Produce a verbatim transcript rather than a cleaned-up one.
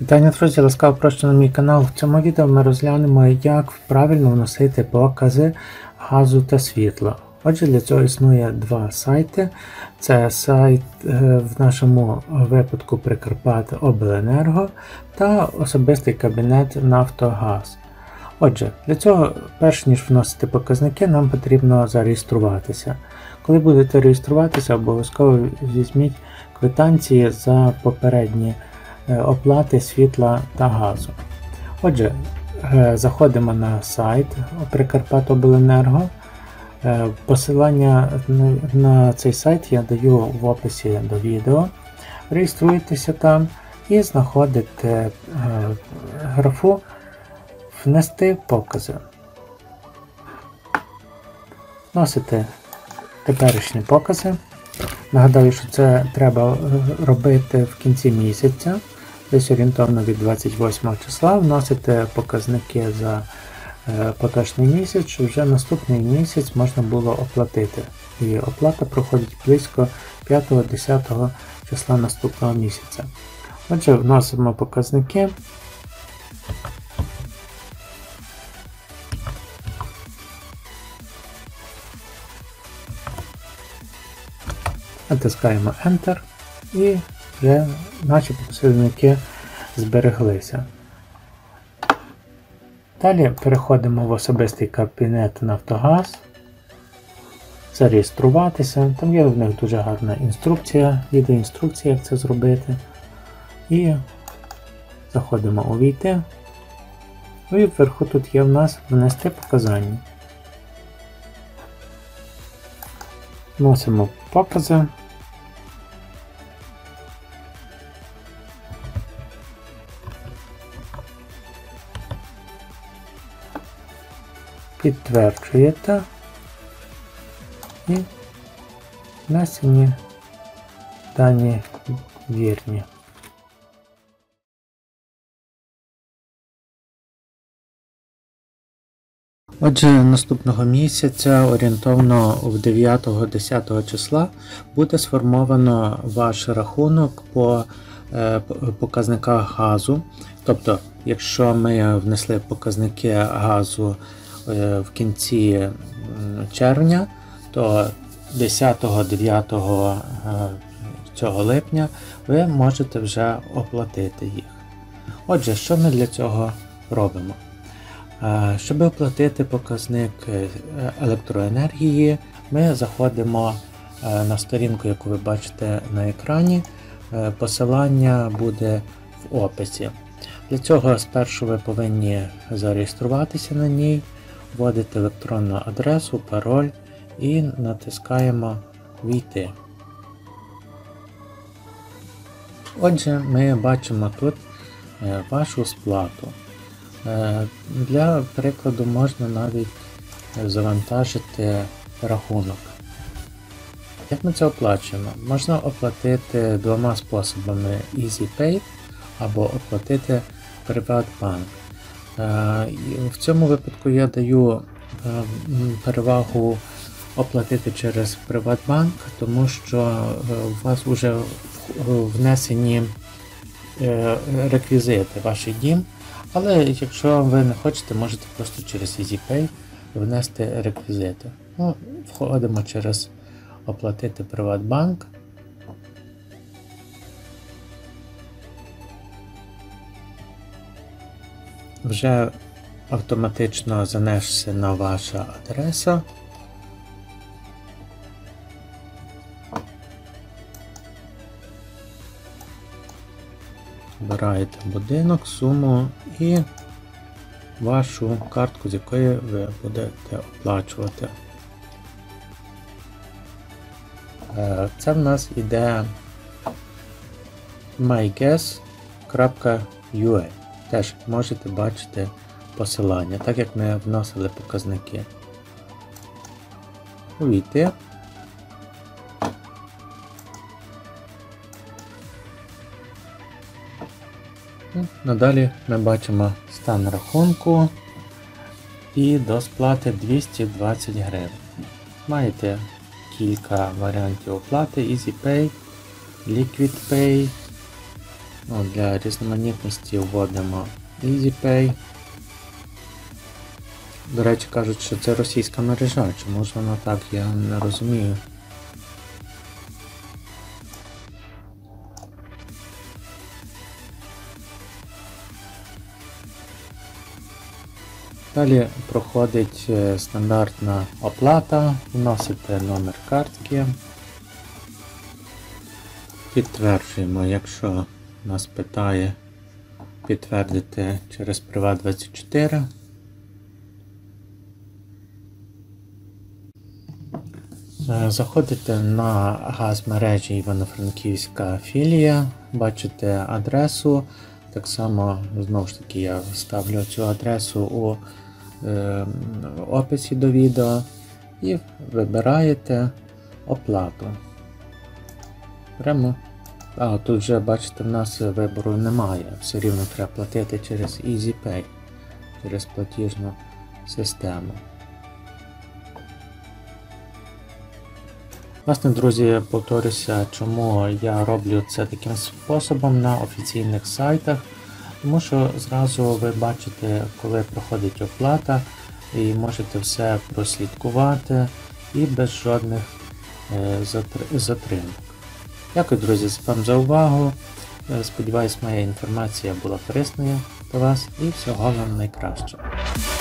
Вітання, друзі, ласкаво прошу на мій канал. В цьому відео ми розглянемо, як правильно вносити покази газу та світла. Отже, для цього існує два сайти. Це сайт в нашому випадку Прикарпаттяобленерго та особистий кабінет Нафтогаз. Отже, для цього, перш ніж вносити показники, нам потрібно зареєструватися. Коли будете реєструватися, обов'язково візьміть квитанції за попередні оплати світла та газу. Отже, заходимо на сайт Прикарпаттяобленерго. Посилання на цей сайт я даю в описі до відео. Реєструйтеся там і знаходите графу «Внести покази». Вносите теперішні покази. Нагадаю, що це треба робити в кінці місяця, десь орієнтовно від двадцять восьмого числа, вносите показники за поточний місяць, щоб вже наступний місяць можна було оплатити. І оплата проходить близько п'ятого-десятого числа наступного місяця. Отже, вносимо показники. Натискаємо Enter і вже наші показники збереглися. Далі переходимо в особистий кабінет Нафтогаз, зареєструватися. Там є в них дуже гарна інструкція, відеоінструкція, як це зробити. І заходимо у «Увійти». І вверху тут є в нас «Внести показання». Вносимо покази. Підтверджуєте і внесені дані вірні. Отже, наступного місяця, орієнтовно в дев'ятого-десятого числа, буде сформовано ваш рахунок по е, показниках газу. Тобто, якщо ми внесли показники газу е, в кінці червня, то десятого-дев'ятого е, цього липня ви можете вже оплатити їх. Отже, що ми для цього робимо? Щоб оплатити показник електроенергії, ми заходимо на сторінку, яку ви бачите на екрані. Посилання буде в описі. Для цього спершу ви повинні зареєструватися на ній, вводите електронну адресу, пароль і натискаємо «Війти». Отже, ми бачимо тут вашу сплату. Для прикладу можна навіть завантажити рахунок. Як ми це оплачуємо? Можна оплатити двома способами: EasyPay або оплатити PrivatBank. В цьому випадку я даю перевагу оплатити через PrivatBank, тому що у вас вже внесені реквізити, ваш дім. Але якщо ви не хочете, можете просто через EasyPay внести реквізити. Ну, входимо через оплатити PrivatBank. Вже автоматично занесена ваша адреса. Вибираєте будинок, суму і вашу картку, з якої ви будете оплачувати. Це в нас іде mygas крапка ю а. Теж можете бачити посилання, так як ми вносили показники. Увійти. Надалі ми бачимо стан рахунку і до сплати двісті двадцять гривень. Маєте кілька варіантів оплати: EasyPay, LiquidPay, Ну, для різноманітності вводимо EasyPay. До речі, кажуть, що це російська мережа. Чому ж вона так, я не розумію. Далі проходить стандартна оплата, вносите номер картки, підтверджуємо, якщо нас питає підтвердити через Приват двадцять чотири. Заходите на газмережі Івано-Франківська філія, бачите адресу. Так само, знову ж таки, я ставлю цю адресу у е, описі до відео і вибираєте оплату. Прямо, а тут вже, бачите, в нас вибору немає, все рівно треба платити через EasyPay, через платіжну систему. Власне, друзі, повторюся, чому я роблю це таким способом на офіційних сайтах, тому що зразу ви бачите, коли проходить оплата, і можете все прослідкувати і без жодних е, затримок. Дякую, друзі, вам за увагу. Сподіваюсь, моя інформація була корисною для вас і всього вам найкращого.